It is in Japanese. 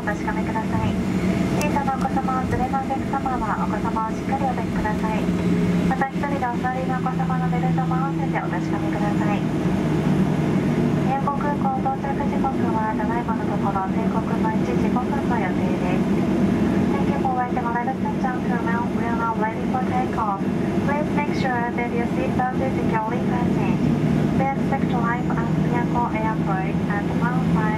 お確かめください。小さなお子様を連れのお客様はお子様をしっかりお抱きください。また一人でお座りのお子様のベルトも合わせてお確かめください。宮古空港到着時刻はただいまのところ定刻の1時5分の予定です。Thank you for waiting, ladies and gentlemen. We are now ready for takeoff. Please make sure that your seatbelt is securely fastened. We expect to arrive at Miyako Airport at 1:05